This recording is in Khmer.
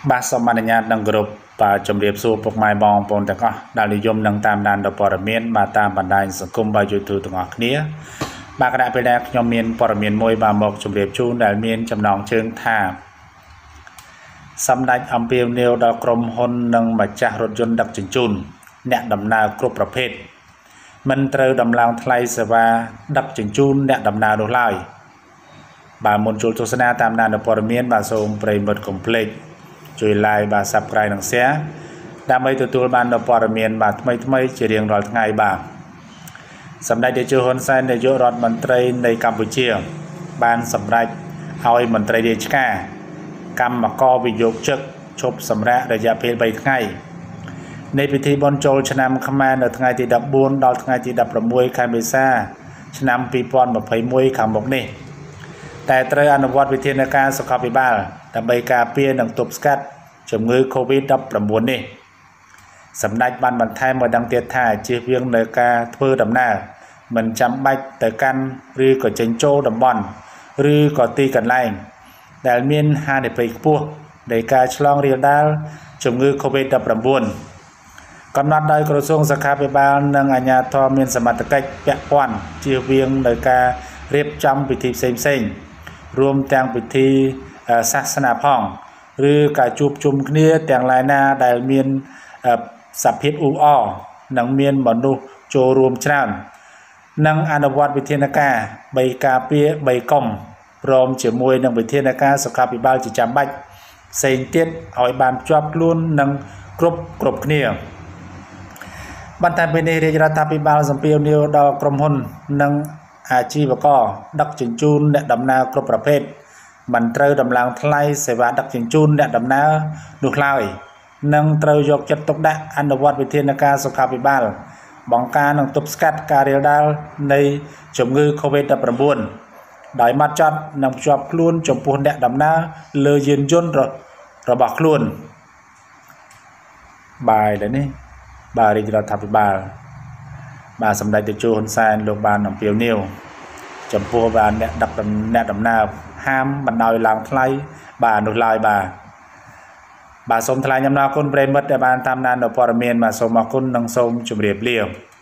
បាទសូមអនុញ្ញាតនឹងគោរពជំរាបសួរពុកម៉ែបងប្អូនទាំងអស់ដែលនិយមនឹងតាមដានព័ត៌មានបាទតាមបណ្ដាញសង្គមបាទ YouTube ទាំងអស់គ្នាបាទគណៈពេលដែលខ្ញុំមានព័ត៌មានមួយបាទមកជម្រាបជូនដែលមានចំណងជើងថាសម្ដេចអំពាវនាវដល់ក្រុមហ៊ុននិងម្ចាស់រថយន្តដឹកជញ្ជូនអ្នកដំណើរគ្រប់ប្រភេទមិនត្រូវដំឡើងថ្លៃសេវាដឹកជញ្ជូនអ្នកដំណើរនោះឡើយបាទមុនចូលទស្សនាតាមដានព័ត៌មានបាទសូមប្រិយមិត្តកុំភ្លេចជួយ like បាទ Subscribe និង Share ដើម្បីទទួលបានព័ត៌មានបាទថ្មីៗជារៀងរាល់ថ្ងៃបាទសម្ដេចតេជោហ៊ុនសែននាយករដ្ឋមន្ត្រីនៃកម្ពុជាបានសម្រេចឲ្យមន្ត្រីរាជការកម្មករវិយោគជិកឈប់សម្រាករយៈពេល3ថ្ងៃនៃពិធីបុណ្យចូលឆ្នាំខ្មែរនៅថ្ងៃទី14ដល់ថ្ងៃទី16ខែមេសាឆ្នាំ2021ខាងមុខនេះតែត្រូវអនុវត្តវិធានការសុខាភិបាលដើម្បីការពារនិងទប់ស្កាត់ជំងឺ COVID-19 នេះសម្ដេចបានបន្ថែមឲ្យដឹងទៀតថាជៀសវាងនៅការធ្វើដំណើរមិនចាំបាច់ទៅកាន់ឬក៏ចេញចូលតំបន់ឬក៏ទីកន្លែងដែលមានហានិភ័យខ្ពស់នៃការឆ្លងរាលដាលជំងឺ COVID-19 កំណត់ដោយក្រសួងសុខាភិបាលនិងអាជ្ញាធរមានសមត្ថកិច្ចពាក់ព័ន្ធជៀសវាងនៅការរៀបចំពិធីផ្សេងៗរួមទាំងពិធីសាសនាផងឬការជួបជុំគ្នាទាំងឡាយណាដែលមានសភាពអ៊ូអរនិងមានមនុស្សចូលរួមច្រើននិងអនុវត្តវិធានការ3ការពារ3កុំព្រមជាមួយនឹងវិធានការសុខាភិបាលជាចាំបាច់ផ្សេងទៀតឲ្យបានជាប់ខ្លួននិងគ្រប់គ្នាបន្ថែមពីនេះរាជរដ្ឋាភិបាលសំពាវនាវដល់ក្រុមហ៊ុននិងអាជីវករដឹកជញ្ជូនអ្នកដំណើរគ្រប់ប្រភេទមិនត្រូវដំឡើងថ្លៃសេវាដឹកជញ្ជូនអ្នកដំណើរនោះឡើយនិងត្រូវយកចិត្តទុកដាក់អនុវត្តវិធានការសុខាភិបាលបង្ការនិងទប់ស្កាត់ការរាលដាលនៃជំងឺ COVID-19 ដោយម៉ត់ចត់និងភ្ជាប់ខ្លួនចំពោះអ្នកដំណើរលើយានយន្តរបស់ខ្លួនបាយដែរនេះបាទរាជរដ្ឋាភិបាលបាទសម្ដេចតេជោហ៊ុនសែនលោកបានអំពាវនាវចំពោះបាទអ្នកដំណើរហាមបណ្ដោយឡើងថ្លៃបាទនោះឡើយបាទសូមថ្លែងអំណរគុណប្រិយមិត្តដែលបានតាមដានព័ត៌មានបាទសូមអរគុណនិងសូមជម្រាបលា